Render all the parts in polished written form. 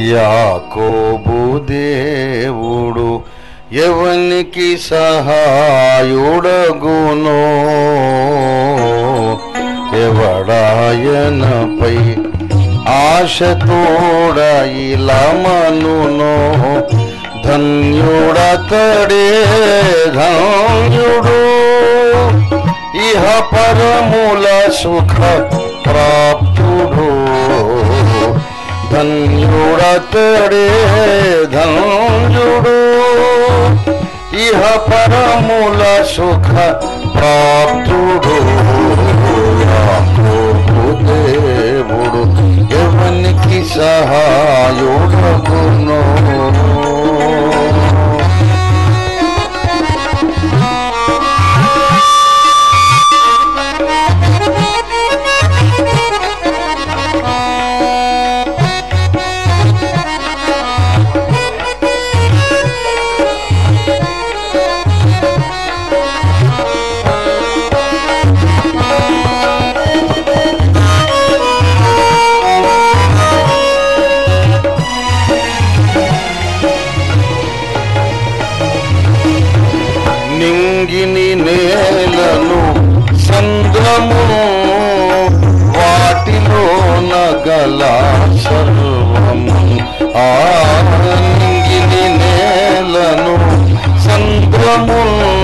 యాకోబు దేవుడు ఎవనికి సహాయుడగునో, ఎవడాయనపై ఆశతోడ ఇలమనునో, ధన్యుడతడే ధన్యుడు, ఇహ పరముల సుఖ ప్రాప్తుడు. ధన్యుడతడే ధన్యుడు, ఇహ పరముల సుఖ ప్రాప్తుడు. యాకోబు దేవుడు ఎవనికి సహాయుడగునో. నింగిని నేలను సంద్రము వాటిలో నగల సర్వము, ఆ నింగిని నేలను సంద్రము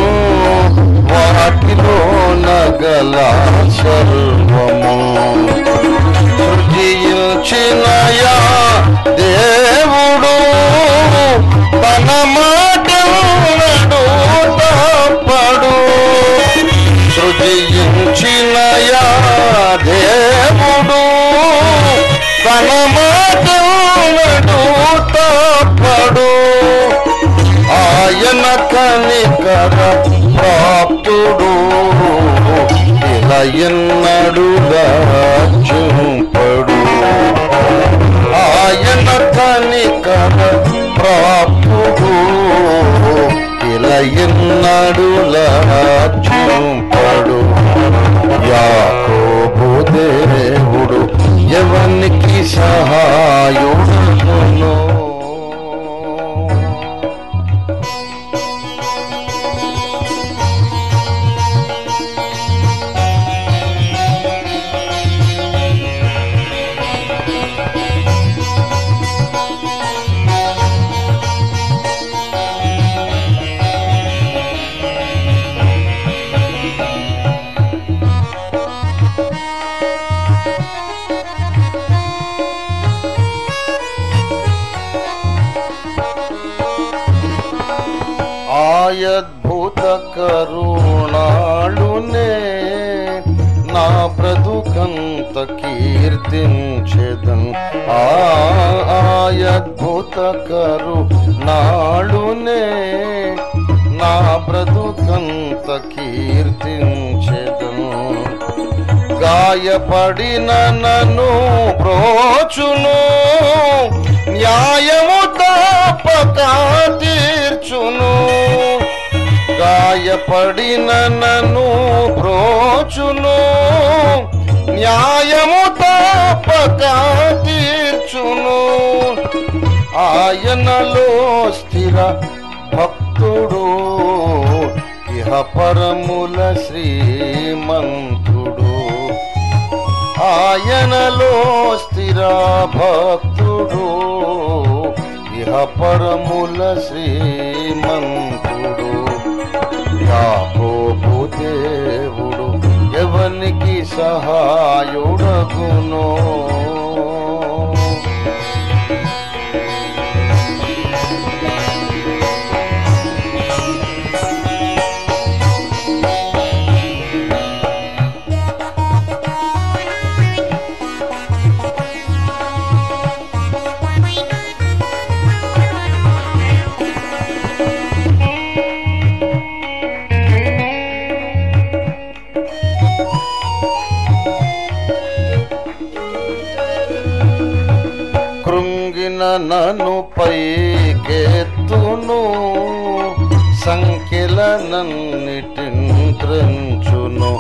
వాటిలో నగల సర్వము, సృజించినయా దేవుడు తన మాటను తప్పడు. సృజించినయా దేవుడు తన మాటను తప్పడు. ఆయన కనికర ప్రాప్తుడు, ఇలా ఎన్నడుగా చూపడు. ఆయన కనికర ప్రాప్తుడు, ఇలా ఎన్నడులా చూపడు. యాకోబు దేవుడు ఎవనికి సహాయుడగునో. అద్భుత కరుణాళునే నా బ్రతుకంత కీర్తించెదన్. అద్భుత కరుణాళునే నా బ్రతుకంత కీర్తించెదన్. గాయపడిన నన్ను బ్రోచును, న్యాయము తప్పక తీర్చును. గాయపడిన నన్ను బ్రోచును, న్యాయము తప్పక తీర్చును. ఆయనలో స్థిర భక్తుడు, ఇహ పరముల శ్రీమంతుడు. ఆయనలో స్థిర భక్తుడు, ఇహ పరముల శ్రీమంతుడు. యాకోబు దేవుడు ఎవనికి సహాయుడగునో. నన్ను పైకెత్తును, సంఖ్యలనన్నిటిని త్రంచును.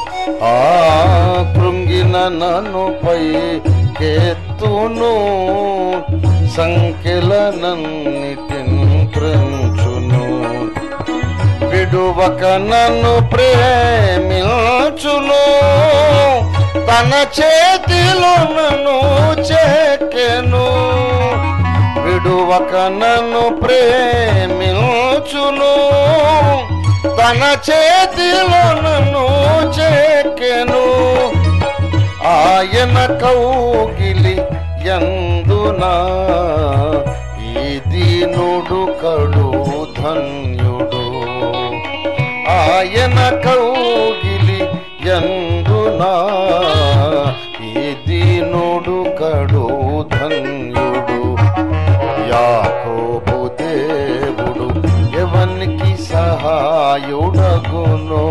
కృంగిన నన్ను పైకెత్తును, సంఖ్యలనన్నిటిని త్రెంచును. విడువక నన్ను ప్రేమించును, తన చేతిలో నన్ను చెక్కెను. విడువక నన్ను ప్రేమించును, తన చేతిలో నన్ను చెక్కెను. ఆయన కౌగిలి యందునా ఈ దీనుడు కడు ధన్యుడు. ఆయన కౌగిలి యందునా ఈ దీనుడు కడు ధన్యుడు. యాకోబు దేవుడు ఎవనికి సహాయుడగునో,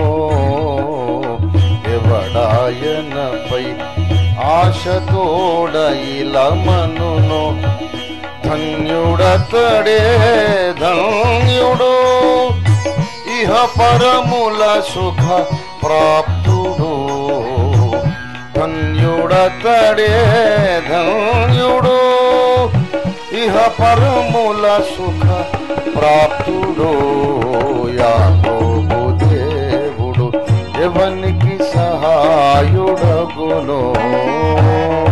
ఎవడాయనపై ఆశతోడ ఇలమనును. ధన్యుడతడే ధన్యుడు, ఇహ పరముల సుఖ ప్రాప్తుడు. ధన్యుడతడే ధన్యుడు, ఇహ పరముల సుఖ ప్రాప్తుడు. యాకోబు దేవుడు ఎవనికి సహాయుడగునో.